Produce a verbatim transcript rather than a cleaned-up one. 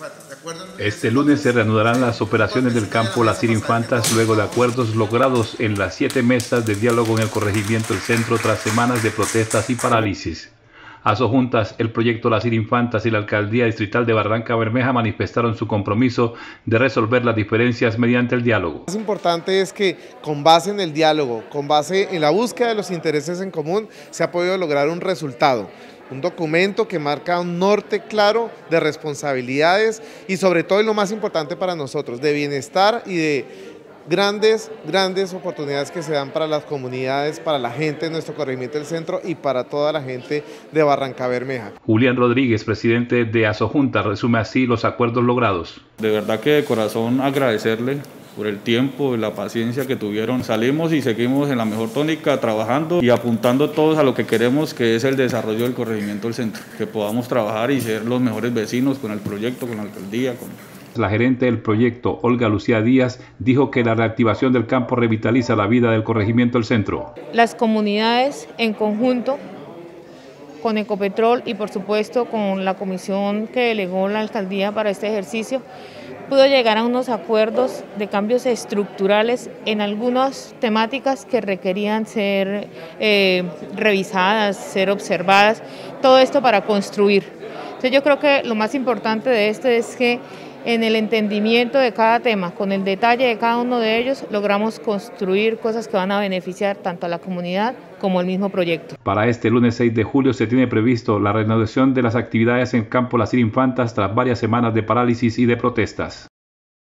Este lunes se reanudarán las operaciones del campo Las Infantas luego de acuerdos logrados en las siete mesas de diálogo en el corregimiento del centro tras semanas de protestas y parálisis. Asojuntas, el proyecto Las Infantas y la Alcaldía Distrital de Barranca Bermeja manifestaron su compromiso de resolver las diferencias mediante el diálogo. Lo más importante es que con base en el diálogo, con base en la búsqueda de los intereses en común, se ha podido lograr un resultado. Un documento que marca un norte claro de responsabilidades y sobre todo, y lo más importante para nosotros, de bienestar y de grandes, grandes oportunidades que se dan para las comunidades, para la gente de nuestro corregimiento del centro y para toda la gente de Barranca Bermeja. Julián Rodríguez, presidente de Asojunta, resume así los acuerdos logrados. De verdad que de corazón agradecerle por el tiempo y la paciencia que tuvieron. Salimos y seguimos en la mejor tónica, trabajando y apuntando todos a lo que queremos, que es el desarrollo del corregimiento del centro, que podamos trabajar y ser los mejores vecinos con el proyecto, con la alcaldía. Con... La gerente del proyecto, Olga Lucía Díaz, dijo que la reactivación del campo revitaliza la vida del corregimiento del centro. Las comunidades en conjunto con Ecopetrol y por supuesto con la comisión que delegó la alcaldía para este ejercicio, pudo llegar a unos acuerdos de cambios estructurales en algunas temáticas que requerían ser eh, revisadas, ser observadas, todo esto para construir. Entonces yo creo que lo más importante de esto es que en el entendimiento de cada tema, con el detalle de cada uno de ellos, logramos construir cosas que van a beneficiar tanto a la comunidad como al mismo proyecto. Para este lunes seis de julio se tiene previsto la reanudación de las actividades en campo Las Infantas tras varias semanas de parálisis y de protestas.